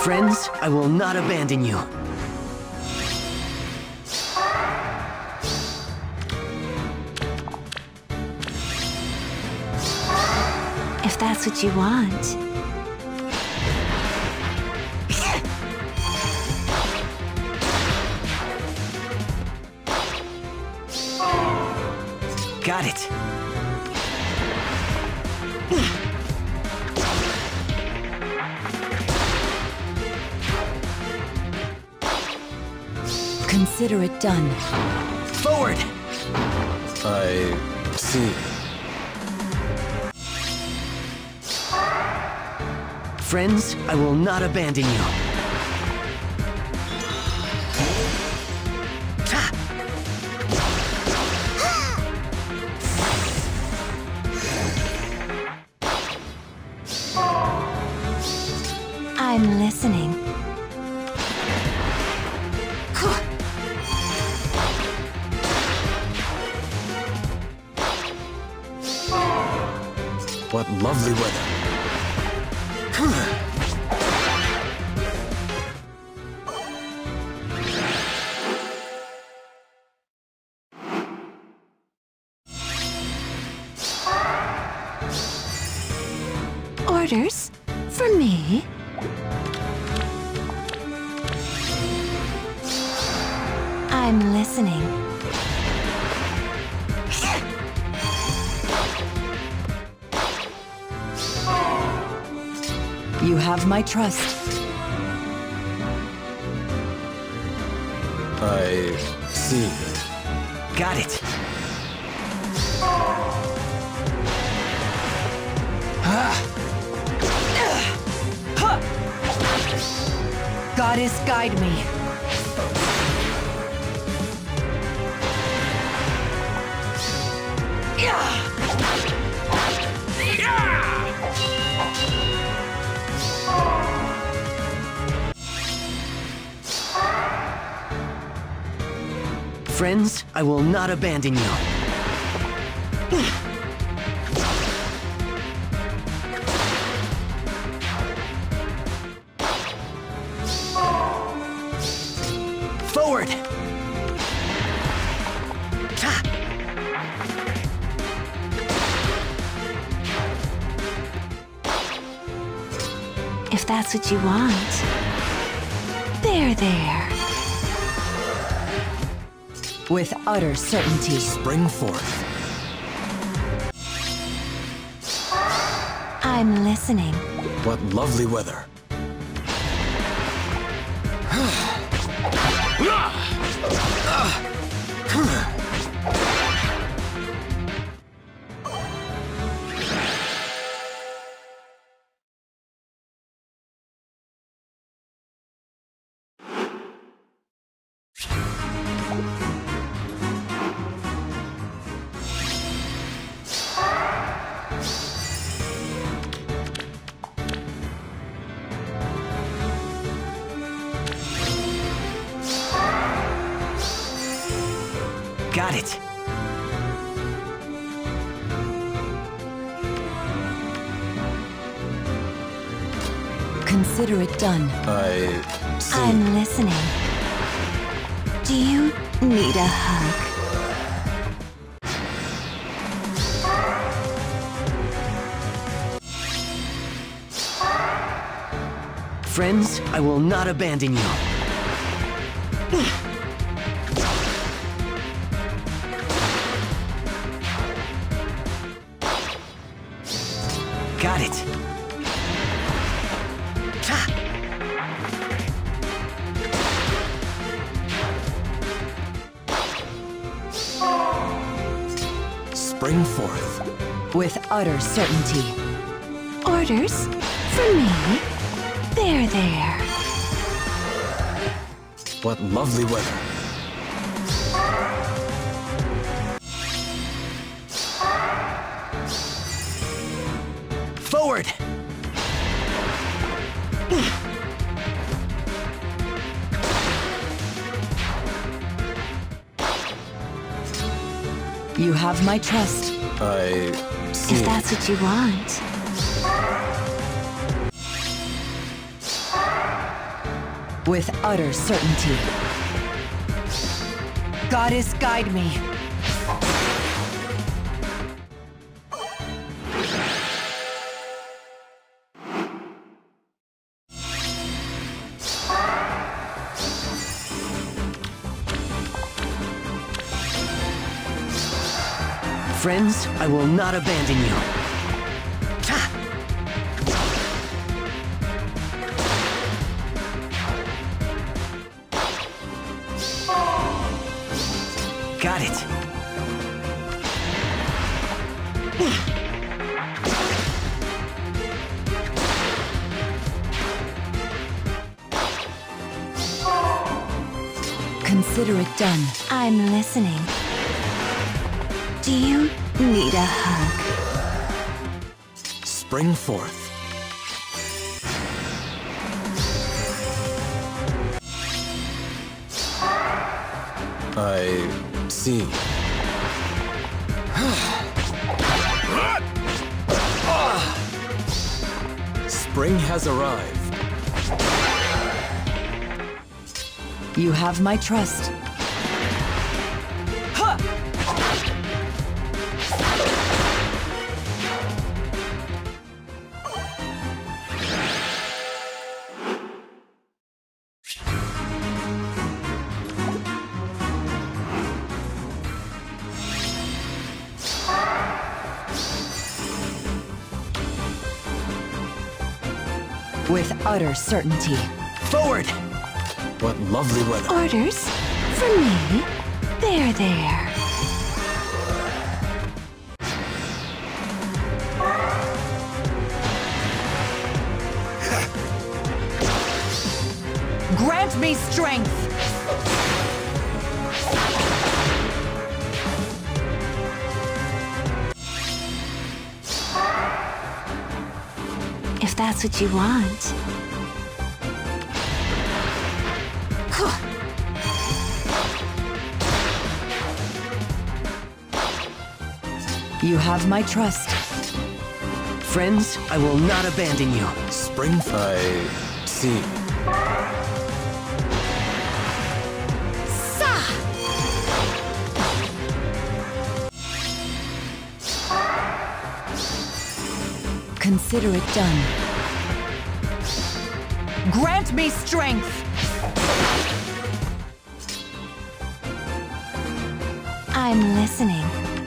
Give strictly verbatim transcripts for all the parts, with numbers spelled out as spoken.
Friends, I will not abandon you. If that's what you want. Got it. Consider it done. Forward! I see. Friends, I will not abandon you. I'm listening. What lovely weather. Orders? For me? I'm listening. You have my trust. I see. Got it. Goddess, guide me. Friends, I will not abandon you. Forward! If that's what you want. There, there. With utter certainty. Spring forth. I'm listening. What lovely weather. Got it. Consider it done. I see. I'm listening. Do you need a hug? Friends, I will not abandon you. Got it. Spring forth. With utter certainty. Orders? For me? There, there. What lovely weather. Forward! You have my trust. I see. If that's what you want. With utter certainty. Goddess, guide me. Friends, I will not abandon you. Ha! Got it. Consider it done. I'm listening. Do you need a hug? Spring forth. I see. Spring has arrived. You have my trust. With utter certainty. Forward! What lovely weather. Orders? For me? There, there. Grant me strength! If that's what you want. You have my trust. Friends, I will not abandon you. Spring, I see. Sa! Consider it done. Grant me strength! I'm listening.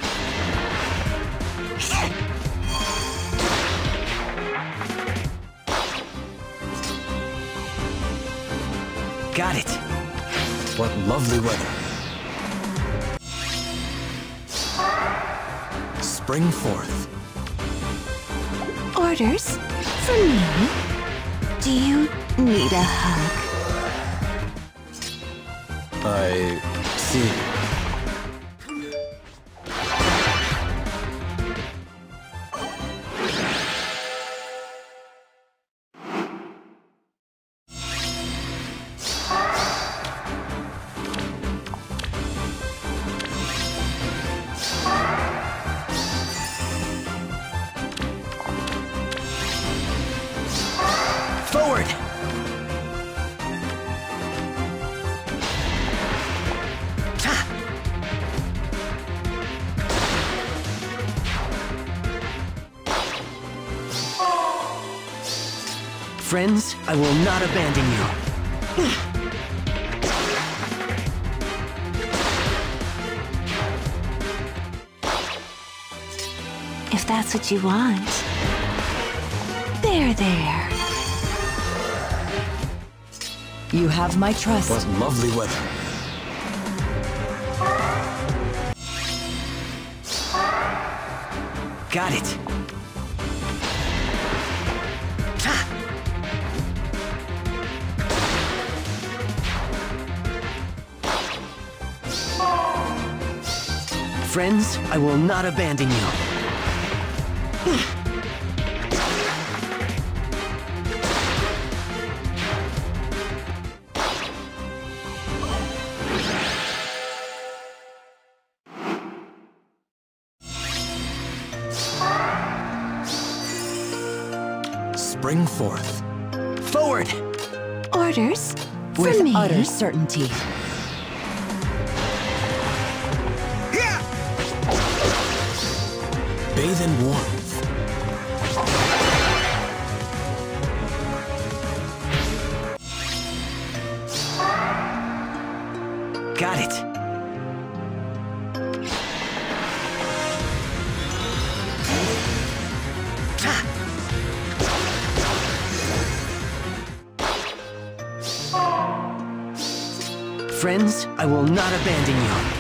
Got it. What lovely weather. Spring forth. Orders? For me? Do you need a hug? I see. Forward! Ha! Friends, I will not abandon you. If that's what you want. There, there. You have my trust. What lovely weather. Got it. Ha! Friends, I will not abandon you. Spring forth. Forward! Orders? With me? utter certainty. Bathe in warmth. Got it. Friends, I will not abandon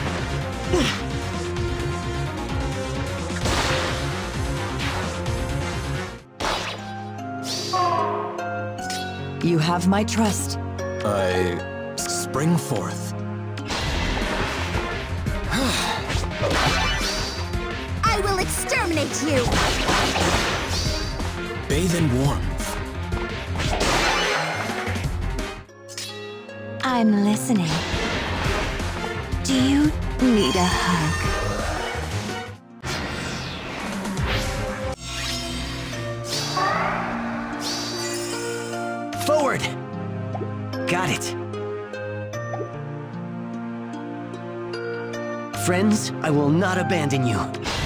you. You have my trust. I spring forth. I will exterminate you! Bathe in warmth. I'm listening. Do you need a hug? Forward! Got it. Friends, I will not abandon you.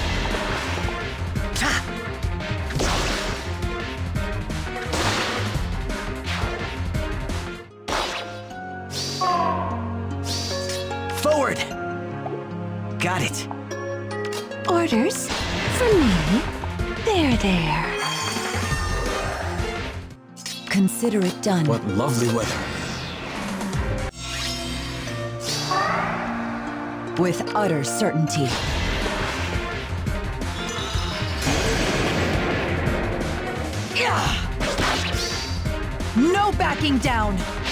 Forward! Got it. Orders? For me? There, there. Consider it done. What lovely weather. With utter certainty. No backing down!